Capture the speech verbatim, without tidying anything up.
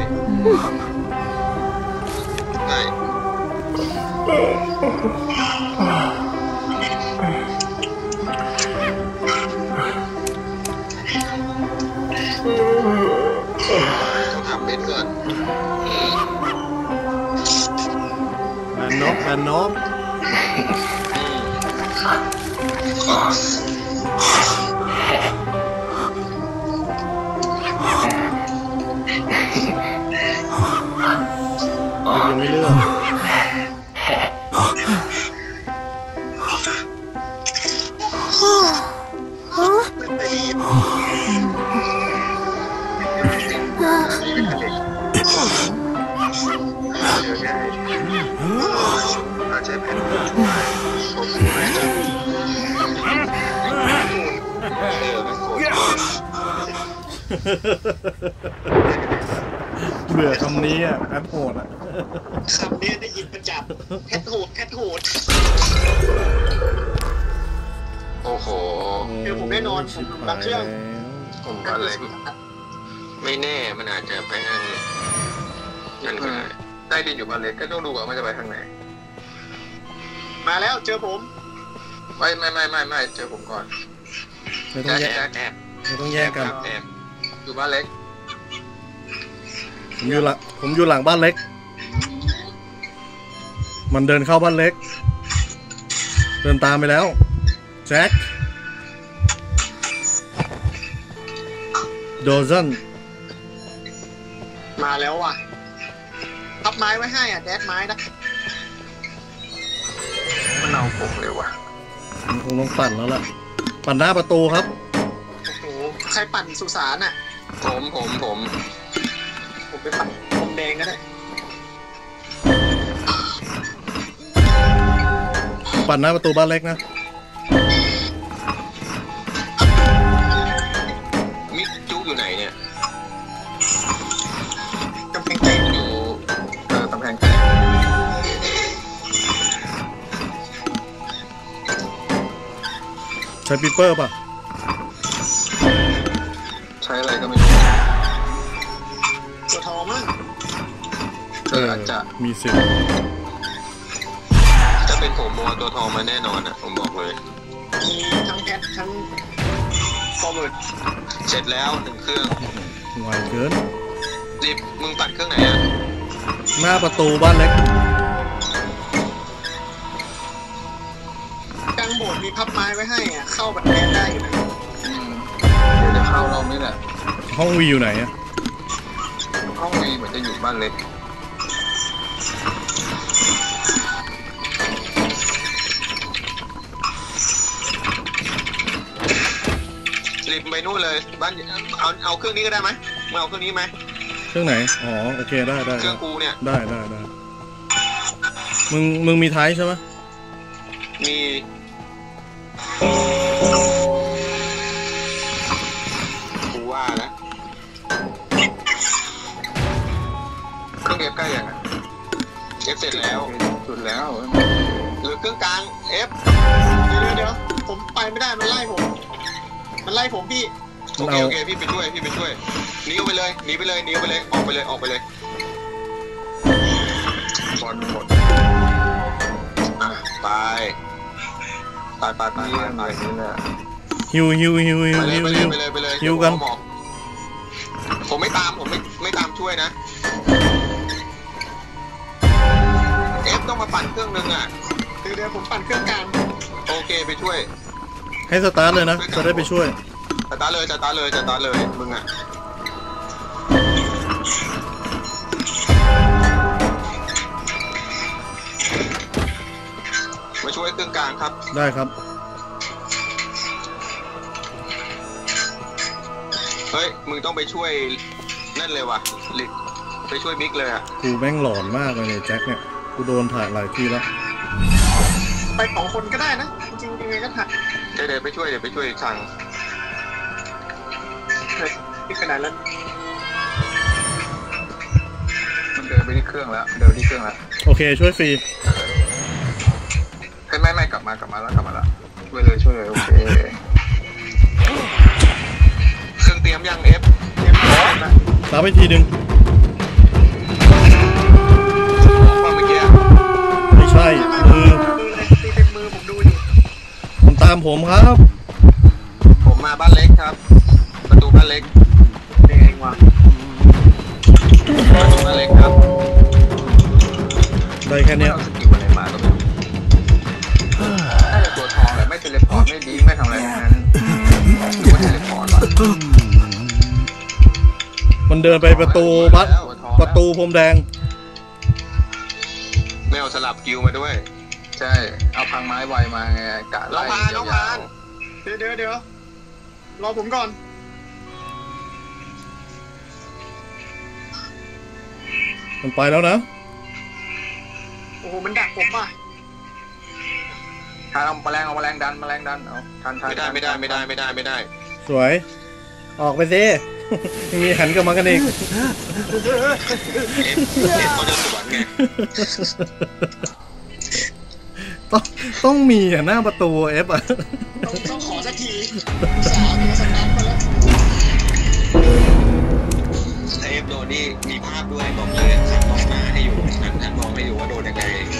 ใช่ต้องทำเป็นก่อนแบนนกแบนนกยังไม่เลือกอาจจะเป็นเบื่อคำนี้อ่ะแอดโหดอ่ะคำนี้ได้ยินประจำแคทโหดแคทโหดโอ้โหคือผมแน่นอนผมบางเครื่องผมอะไรไม่แน่มันอาจจะไปทางนั่นก็ได้ใต้ดินอยู่บ้านเล็กก็ต้องดูว่ามันจะไปทางไหนมาแล้วเจอผมไม่ไม่ไม่ไม่ไม่เจอผมก่อนไม่ต้องแยกแอบไม่ต้องแยกกันแอบอยู่บ้านเล็กผมอยู่หลังผมอยู่หลังบ้านเล็กมันเดินเข้าบ้านเล็กเดินตามไปแล้วแจ็คโดซันมาแล้วว่ะทับไม้ไว้ให้อ่ะแดดไม้นะมันเอาผมเลยว่ะมันคงต้องปั่นแล้วล่ะปั่นหน้าประตูครับโอ้โหใครปั่นสุสานอ่ะผมผมผมผมไปปั่นผมแดงก็ได้ปั่นหน้าประตูบ้านเล็กนะมิกจุอยู่ไหนเนี่ยกำแพงแตกอยู่เออกำแพงแตกใช้ปีเปอร์ป่ะใช้อะไรก็ไม่รู้ตัวทองมั้งเอออาจจะมีสิทธิ์จะเป็นผมมัวตัวทองมาแน่นอนอ่ะผมบอกเลยมีทั้งแคททั้งฟอร์เวิร์ดเสร็จแล้วหนึ่งเครื่องไวเกินรีบมึงปัดเครื่องไหนอ่ะหน้าประตูบ้านเล็กกลางโบสถ์มีพับไม้ไว้ให้อ่ะเข้าแบบแดนได้อยู่นะเดี๋ยวจะเข้าเราไม่แหละห้องวีอยู่ไหนอ่ะห้องวีเหมือนจะอยู่บ้านเล็กรีบไปนู่นเลยบ้านเอาเอาเครื่องนี้ก็ได้ไหมมึงเอาเครื่องนี้ไหมเครื่องไหนอ๋อโอเคได้ได้เครื่องกูเนี่ยได้ได้ได้มึงมึงมีไทป์ใช่ไหมมีกูว่าแล้วเครื่องเอฟใกล้ยังอ่ะเอฟเสร็จแล้วสุดแล้วหรือเครื่องกลางเอฟเดี๋ยวเดี๋ยวผมไปไม่ได้มันไล่ผมมันไล่ผมพี่โอเคโอเคพี่ไปช่วยพี่ไปช่วยหนีไปเลยหนีไปเลยหนีไปเลยออกไปเลยออกไปเลยบอลหมดไปไปไปไปไปไปนี่แหละฮิวฮิวฮิวฮิวฮิวฮิวไปเลยไปเลยฮิวกันผมไม่ตามผมไม่ไม่ตามช่วยนะเอฟต้องมาปั่นเครื่องนึงอ่ะเดี๋ยวผมปั่นเครื่องกลางโอเคไปช่วยให้สตาร์ทเลยนะจะได้ไปช่วยสตาร์ทเลยสตาร์ทเลยสตาร์ทเลยมึงอ่ะมาช่วยเครื่องกลางครับได้ครับเฮ้ยมึงต้องไปช่วยนั่นเลยว่ะลิกไปช่วยบิ๊กเลยอ่ะกูแม่งหลอนมากเลยเนี่ยแจ็คเนี่ยกูโดนถ่ายหลายทีแล้วไปสองคนก็ได้นะจริงๆยังไงก็ถ่ายเดี๋ยวไปช่วยเดี๋ยวไปช่วยสั่งที่ขนาดนั้นมันเดินไปที่เครื่องแล้วเดินที่เครื่องแล้วโอเคช่วยฟรีไม่ไม่กลับมากลับมาแล้วกลับมาแล้วช่วยเลยช่วยเลยโอเคเครื่องเตรียมยังเอฟเตรียมแล้วรับไปทีนึงามผมครับผมมาบ้านเล็กครับ ประตูบ้านเล็กแดงว่ะประตูบ้านเล็กครับได้แค่เนี้ยเอาสกิลอะไรมาก็ไม่รู้น่าจะตัวทองแหละไม่เทเลพอร์ตไม่ดีไม่ทำอะไรทั้งนั้นหรือว่าเทเลพอร์ตวะมันเดินไปประตูบัสประตูพรมแดงไม่เอาสลับกิวมาด้วยใช่เอาพังไม้ไวมาไงกะไล่น้องพานเดี๋ยวเดี๋ยวเดี๋ยวรอผมก่อนมันไปแล้วนะโอ้โหมันดักผมป่ะทานเอาแมลงเอาแมลงดันแมลงดันเอาทานทานไม่ได้ไม่ได้ไม่ได้ไม่ได้ไม่ได้สวย ออกไปสิ ยังมีหันกลับมากันอีกเอฟเอฟเขาจะสวนไงต้องต้องมีอ่ะหน้าประตูเอฟอ่ะต้องต้องขอสักทีสาวตัวสตันมาแล้วเอฟโดนนี่มีภาพด้วยบอกเลยหันมองหน้าให้อยู่หันหันมองให้อยู่ว่าโดนยังไง